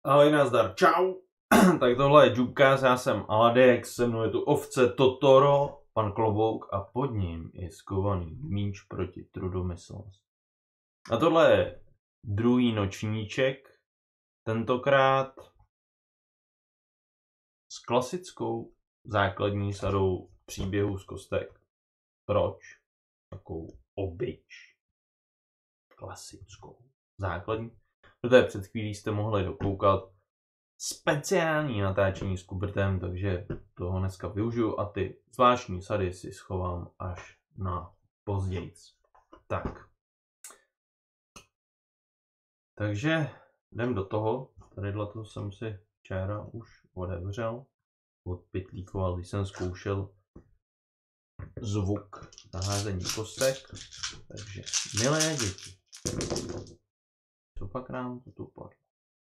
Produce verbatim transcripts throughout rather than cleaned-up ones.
Ahoj, nazdar, čau. Tak tohle je Jubcast, já jsem Aladex, se mnou je tu ovce Totoro, pan Klobouk a pod ním je skovaný míč proti trudomyslnosti. A tohle je druhý nočníček, tentokrát s klasickou základní sadou příběhů z kostek. Proč? Takovou obyč. Klasickou. Základní. Protože před chvílí jste mohli dokoukat speciální natáčení s Kubertem, takže toho dneska využiju a ty zvláštní sady si schovám až na pozdějc. Tak. Takže jdem do toho. Tadyhle to jsem si včera už odevřel. Odpytlíkoval, když jsem zkoušel zvuk naházení kostek. Takže milé děti. Co pak nám to tu padlo?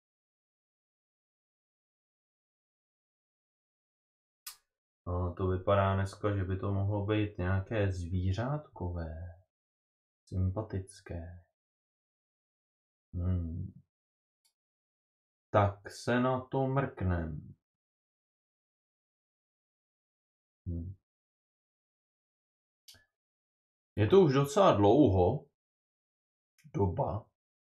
No, to vypadá dneska, že by to mohlo být nějaké zvířátkové, sympatické. Hmm. Tak se na to mrknem. Hmm. Je to už docela dlouho, doba,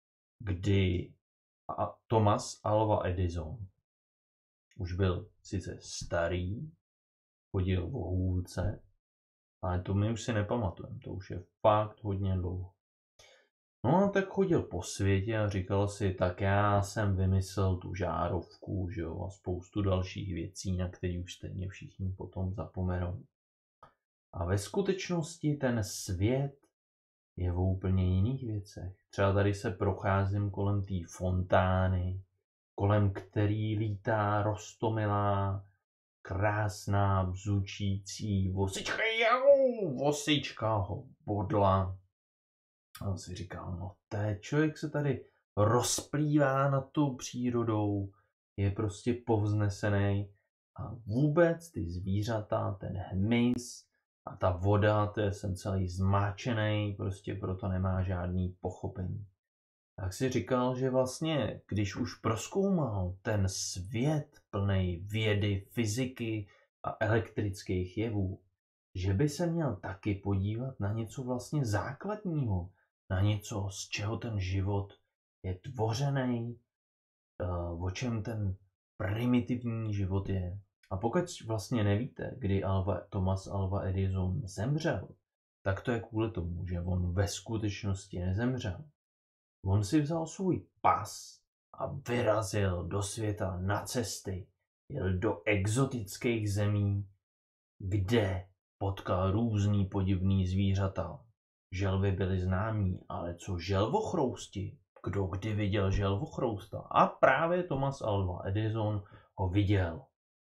kdy Thomas Alva Edison už byl sice starý, chodil v hůlce, ale to my už si nepamatujeme, to už je fakt hodně dlouho. No a tak chodil po světě a říkal si, tak já jsem vymyslel tu žárovku, že jo, a spoustu dalších věcí, na které už stejně všichni potom zapomenou. A ve skutečnosti ten svět je v úplně jiných věcech. Třeba tady se procházím kolem té fontány, kolem který lítá roztomilá, krásná, bzučící vosička, jau, vosička ho bodla. A on si říkal, no té člověk se tady rozplývá nad tou přírodou, je prostě povznesený a vůbec ty zvířata, ten hmyz a ta voda, to je jsem celý zmáčený, prostě proto nemá žádný pochopení. Tak si říkal, že vlastně, když už prozkoumal ten svět plný vědy, fyziky a elektrických jevů, že by se měl taky podívat na něco vlastně základního, na něco, z čeho ten život je tvořený, o čem ten primitivní život je. A pokud vlastně nevíte, kdy Alva, Thomas Alva Edison zemřel, tak to je kvůli tomu, že on ve skutečnosti nezemřel. On si vzal svůj pas a vyrazil do světa na cesty, jel do exotických zemí, kde potkal různý podivný zvířata. Želvy byly známí, ale co želvochrousti? Kdo kdy viděl želvochrousta? A právě Thomas Alva Edison ho viděl.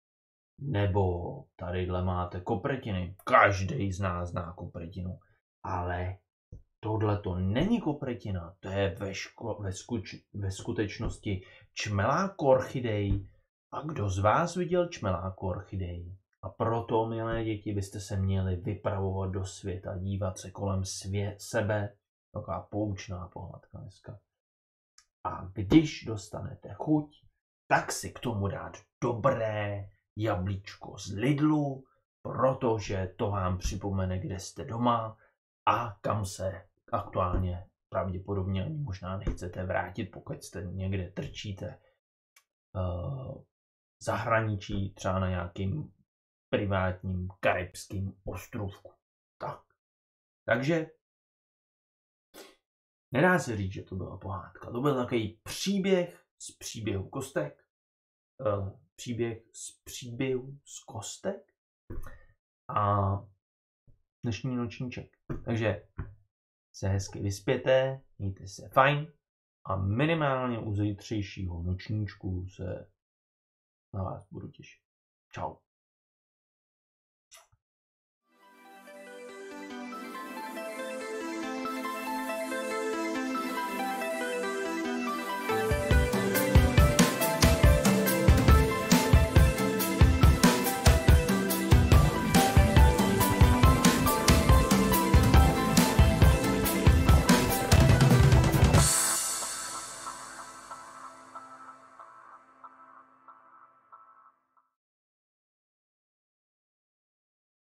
Nebo tadyhle máte kopretiny. Každý z nás zná kopretinu. Ale tohle to není kopretina, to je ve, ško- ve, skuč- ve skutečnosti čmelák orchidej. A kdo z vás viděl čmelák orchidej? A proto, milé děti, byste se měli vypravovat do světa, dívat se kolem svě- sebe. Taková poučná pohádka dneska. A když dostanete chuť, tak si k tomu dát dobré jablíčko z Lidlu, protože to vám připomene, kde jste doma a kam se aktuálně pravděpodobně ani možná nechcete vrátit, pokud jste někde trčíte uh, zahraničí, třeba na nějakým privátním karibským ostrovku. Tak. Takže nedá se říct, že to byla pohádka. To byl takový příběh z příběhu kostek. Uh, příběh z příběhu z kostek. A dnešní nočníček. Takže se hezky vyspěte, mějte se fajn a minimálně u zítřejšího nočníčku se na vás budu těšit. Čau.